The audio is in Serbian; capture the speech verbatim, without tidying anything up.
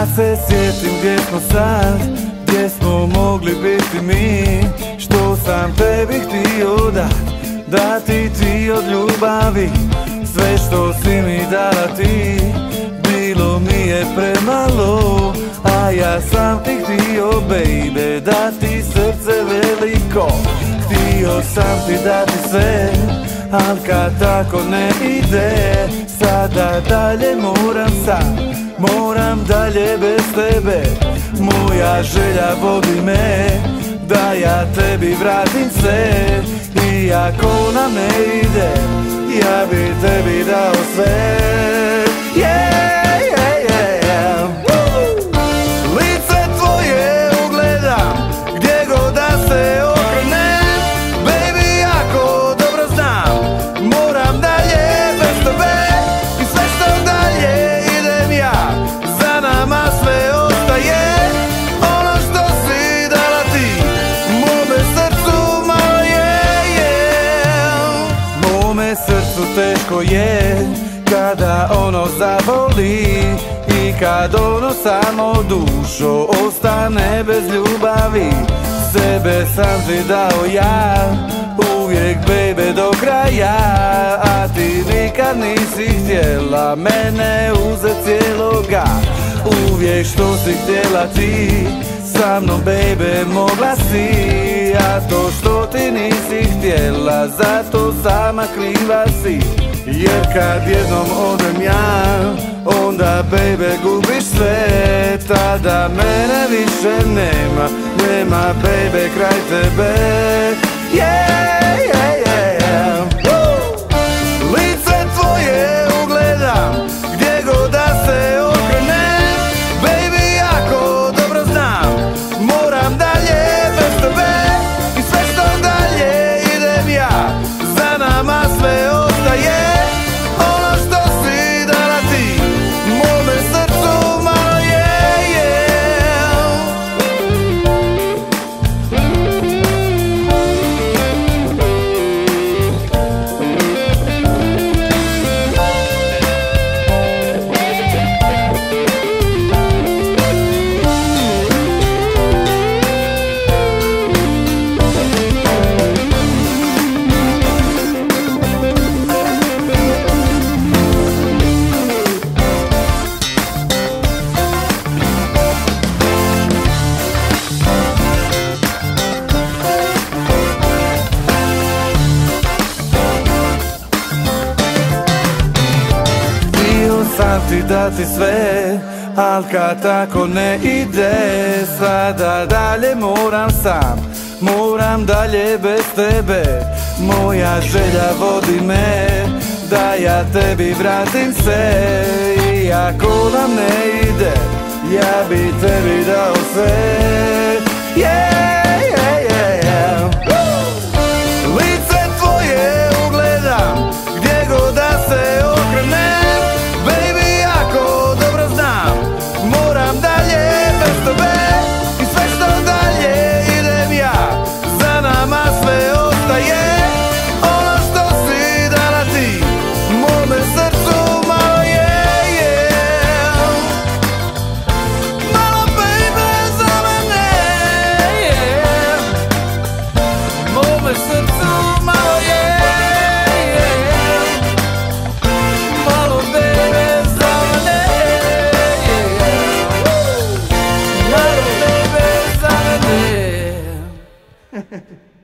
se sjetim gdje smo sad, gdje smo mogli biti mi. Što sam tebi htio dat, dati ti od ljubavi. Sve što si mi dala ti, bilo mi je premalo. A ja sam ti htio, baby, dati srce veliko. Htio sam ti dati sve, al kad tako ne ide, sada dalje moram sam, moram dalje bez tebe. Moja želja vodi me, da ja tebi vratim sve. Iako nam ne ide, ja bi tebi dao sve. Yeah, yeah, yeah, yeah. Lice tvoje ugledam, gdje god da se okrenem. Baby, jako dobro znam, moram dalje bez tebe. I sve što dalje idem ja, za nama sve ostaje. Ono što si dala ti, mome srcu malo je, yeah. Mome srcu teško je kada ono zavoli i kad ono samo dušo ostane bez ljubavi. Sebe sam ti dao ja, uvijek baby do kraja. A ti nikad nisi htjela mene uzet cijeloga. Uvijek što si htjela ti, sa mnom baby mogla si. A to što ti nisi htjela, zato sama kriva si. Jer kad jednom odem ja, onda baby gubiš sve. Tada mene više nema, nema baby kraj tebe. Yeah, yeah, yeah, yeah. Lice tvoje ugledam, gdje god da se okrenem. Baby, jako dobro znam, moram dalje bez tebe. I sve što dalje idem ja, za nama sve ostaje. Sam ti dati sve, al kad tako ne ide, sada dalje moram sam, moram dalje bez tebe. Moja želja vodi me, da ja tebi vratim sve. Iako nam ne ide, ja bi tebi dao sve. Yeah, yeah, yeah, yeah. Lice tvoje ugledam, gdje god da se okrenem. Ha ha ha.